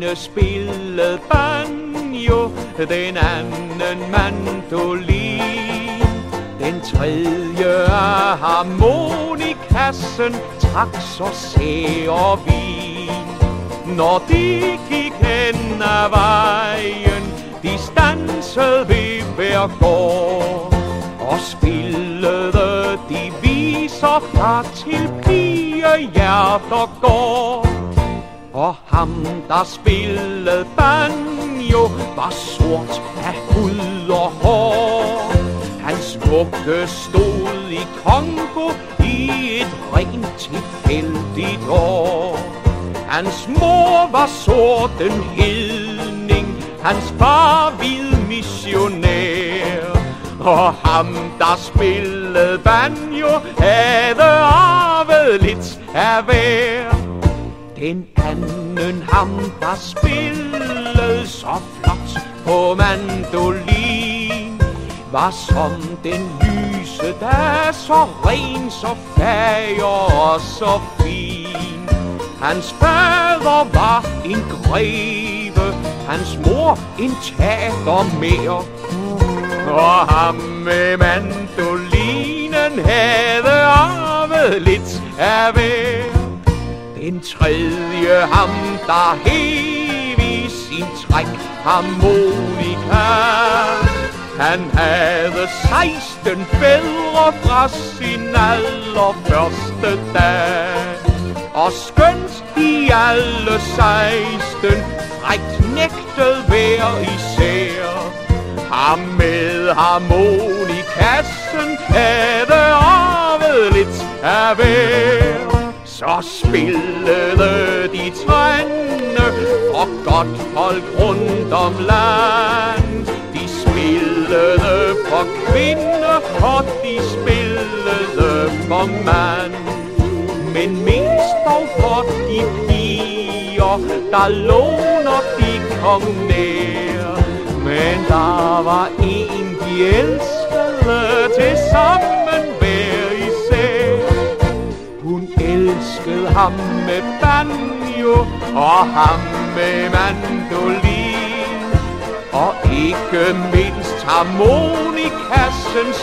ene spillede banjo, den anden mandolin. Den tredje af harmonikassen trak så sær vin. Når de gik hen ad vejen, de stansede ved hver gård og spillede de viser fra til pigehjertergård. Og ham, der spillede banjo, var sort af hud og hår. Hans vugge stod i Congo i et rent tilfældigt år. Hans mor var sort en hedning, hans far hvid missionær. Og ham, der spillede banjo, havde arvet lidt af hver. Den anden, ham, der spillede så flot på mandolin, var som den lyse dag, så ren, så fager og så fin. Hans fader var en greve, hans mor en tater mere. Og ham med mandolinen havde arvet lidt af hver. Den tredje, ham der hev i sin træk harmonika, han havde 16 fædre fra sin allerførste dag. Og skønt de alle 16 frækt nægtede hver især, ham med harmonikassen havde arvet lidt af hver. Så spillede de trænde for godt folk rundt om land. De spillede for kvinder, og de spillede for mand. Men mest dog for de piger, der lå, når de kom nær. Men der var en, de elskede til sammen hver især. Hun elskede ham med banjo og ham med mandolin, og ikke mindst harmonikassens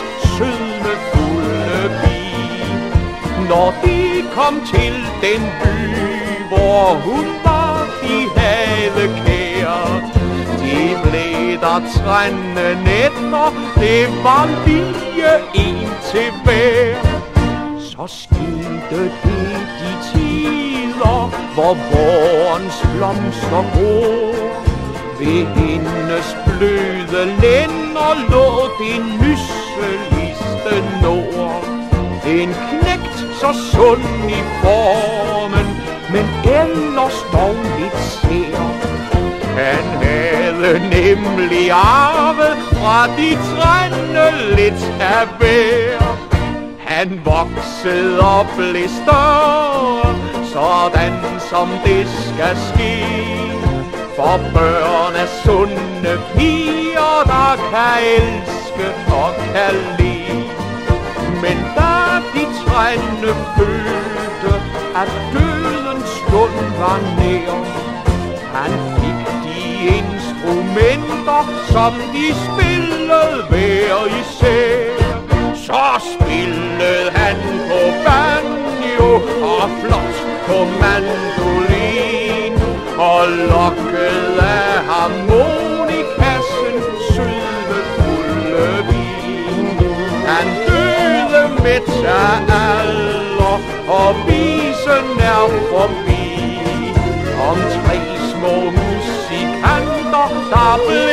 sødmefulde vin. Når de kom til den by, hvor hun var, de havde kær, de blev der trænde nætter, det var lige en til hver. Så skete det de tider, hvor vårens blomster gror. Ved hendes bløde lænder lå det nysseligste nord. En knægt så sund i formen, men ellers dog lidt sær. Han havde nemlig arvet fra de trænde lidt af hver. Han voksede og blev større, sådan som det skal ske. For børn er sunde piger, der kan elske og kan lide. Men da de trænde følte, at dødens stund var nær, han fik de instrumenter, som de spillede hver især. Så spillede han på banjo og flot på mandolin, og lokkede af harmonikassen sødmefulde vin. Han døde midt af alder, og visen er forbi, om 3 små musikanter, der blev